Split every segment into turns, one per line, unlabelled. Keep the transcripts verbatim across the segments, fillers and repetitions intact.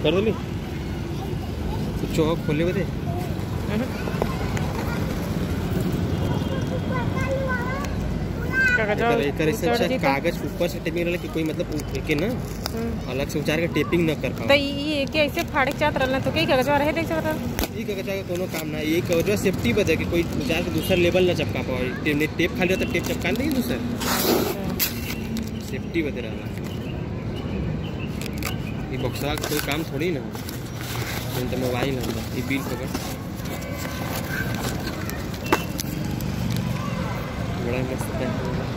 कर दो ली चौक खोले बते कागज ऊपर से टेपिंग रहला कि कोई मतलब के ना अलग से उचार के टेपिंग न कर पाओ।
तो ये कैसे फाड़े चात रहला तो कई कागजवा रहे देख सकता
ई कागजवा का कोनो काम ना ये कागजवा सेफ्टी बजे कि कोई उचार के दूसरा लेवल ना चिपका पाओ। टेप ने टेप खाली तो टेप चिपका नहीं दूसरा सेफ्टी बजे रहला। ये बक्सवा का कोई काम थोड़ी ना हो तो मोबाइल है ये बिल पकड़ बड़ा मस्त है।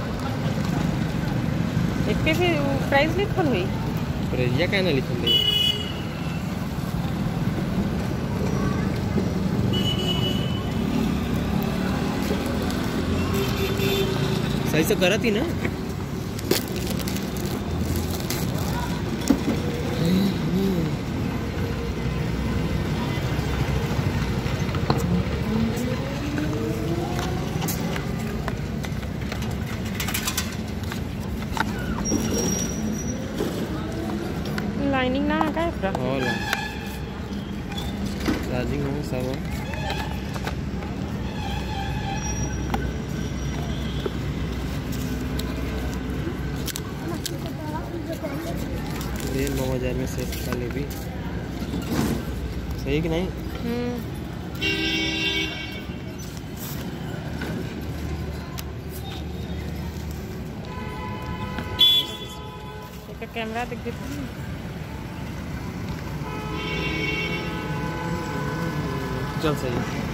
एक पे भी प्राइस लिखल हुई
प्राइस या क्या ना लिखल है सही से करत ही ना।
लाइनिंग ना है क्या पूरा
होला चार्जिंग हो सब ये नौ हजार में सेट का ले भी सही कि नहीं।
कैमरा दिख देती
चल सही।